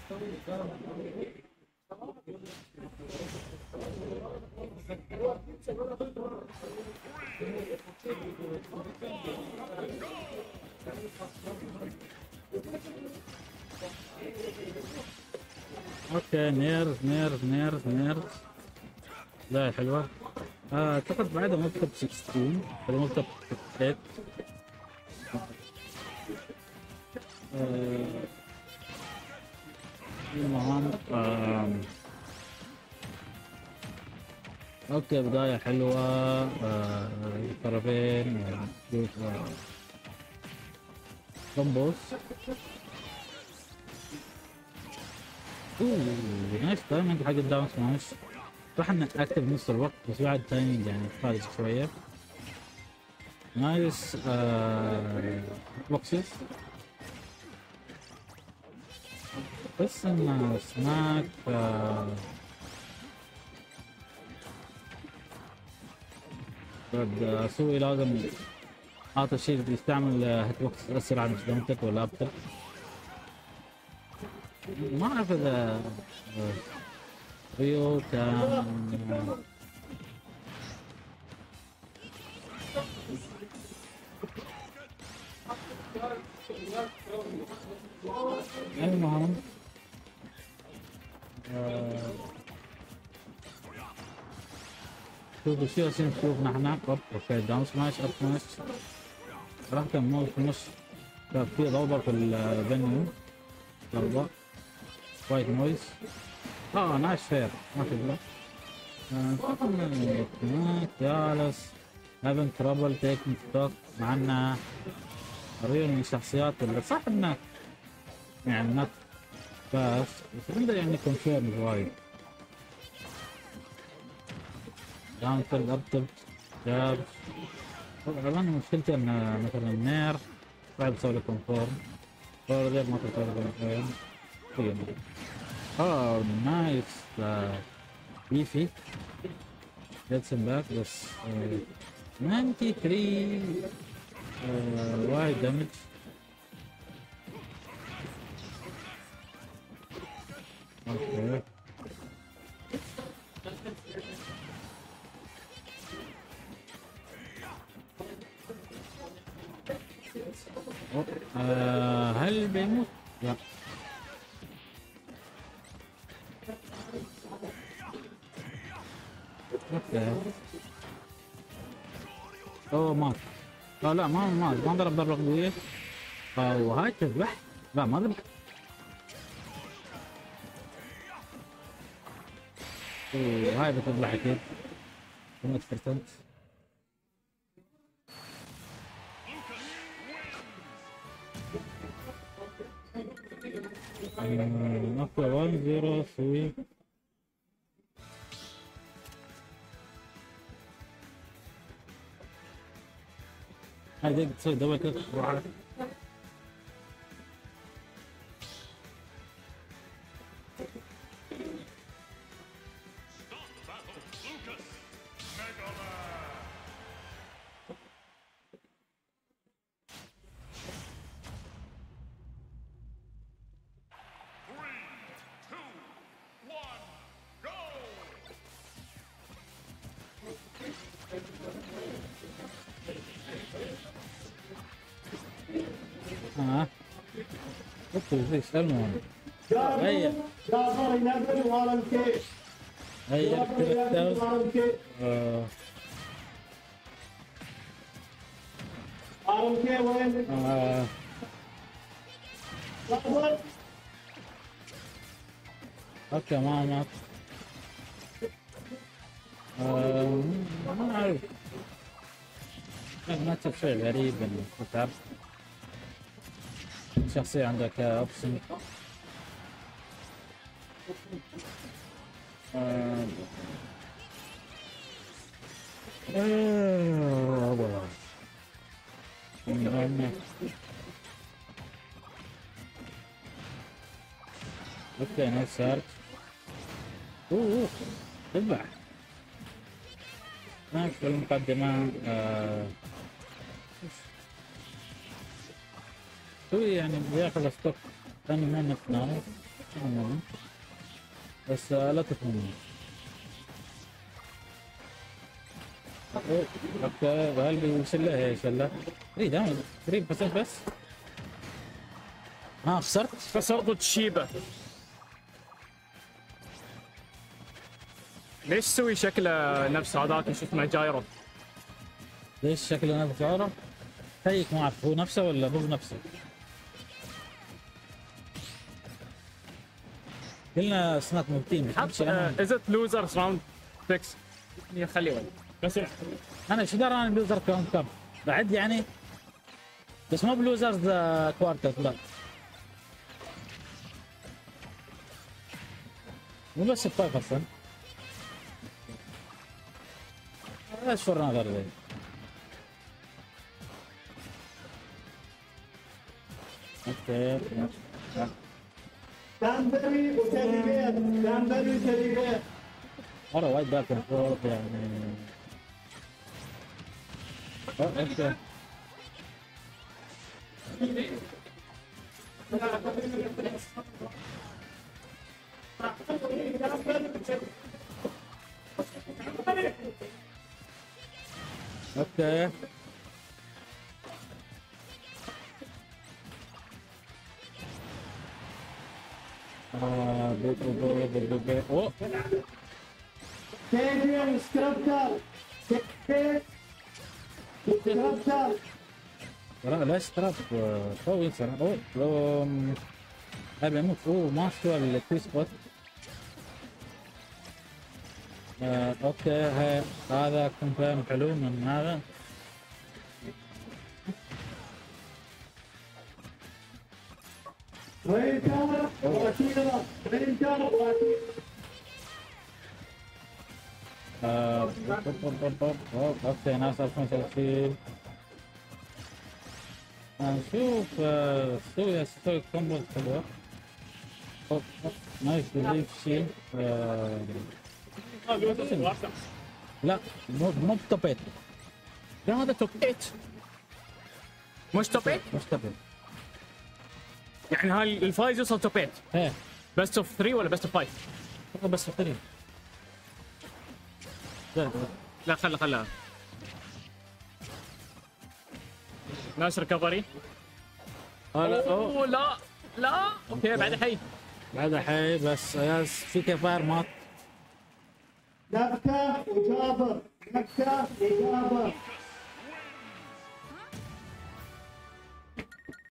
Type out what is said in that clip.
اوكي نيرز. لا حلوة. اعتقد بعدها مكتب 16 ولا مكتب 8. المهم اوكي بداية حلوة. طرفين كومبوس. نايس تايمينج حق الداون سماش. راح نأكتف نص الوقت بس بعد تايمينج يعني خارج شوية. نايس بوكسز. بس ان سماك سوي لازم هذا الشيء يستعمل هيت بوكس اسرع مش دمتك ولا ابطأ. ما اعرف اذا ريو كان المهم شوف الشيء عشان نشوف نحن. اوكي داون سماش اب سماش. راح كمل في النص كان في ضوضاء في الفنيو. ضربة وايت نويز. نايس فير ما في بلا. جالس having trouble taking stock مع انه ريو من الشخصيات اللي صح انه يعني نت بس عنده يعني كونفيرم وايد. داون تلت اب تلت جاب. طبعا مشكلتي ان مثلا نير بعد اسوي له كونفيرم غير ما تسوي له كونفيرم. نايس بيفي جيتس باك بس 93 وايد دمج. اوكي هل بيموت؟ لا. اوكي مات. لا ما ضرب ضربة قوية. وهاي تذبح. لا ما ذبح. وهاي بتذبح اكيد 100%. اوكي 1-0 سوي. هاي دقيقة تسوي دبل كيك بسرعة. ايش المهم هيا اوكي ما مات. ما اعرف ما تشوف شيء غريب انه تعرف شخصية عندك اوبشن. اوكي نايس سارت. تذبح نايس في المقدمة. شوي يعني بياخذ ستوك ثاني ما نتناول بس لا تفهمني. اوكي بقلبي شله هي شله 3 دامج 3% بس. خسرت تشيبا. ليش تسوي شكله نفس هذاك شو اسمه جايرو؟ ليش شكله نفس جايرو؟ هيك ما اعرف هو نفسه ولا مو نفسه. قلنا سنات موتين از ات لوزرز راوند 6 خليه وين بس انا شو درى انا بلوزر راوند كم بعد يعني، بس مو بلوزرز كوارتر لا مو بس 5%. ايش فرنا غير ذي. اوكي كامبري وتدريبيات كامبري وتدريبيات مرة وايد باك اند فورث يعني. اوكي اوكي اوه كيفين سكرابتر سكرابتر ليش تراب قوي صراحة. لو ابي اموت. ما استوى الكوي سبوت. اوكي هذا كونفيرم حلو من هذا. رينجر وأكيرا رينجر وأكيرا اوكي ناس 2030 نشوف سوي كومبو حلوة. نايس بليف شيل. لا مو توب 8. لا هذا توب 8 مش توب 8 مش توب 8. يعني هاي الفايز يوصل توب 8. ايه بيست اوف 3 ولا بيست اوف 5؟ بس 3. لا خلها ناس ريكفري. لا اوه لا اوكي بعد حي بس ياس في كفار مات. نبكة وجابر نبكة وجابر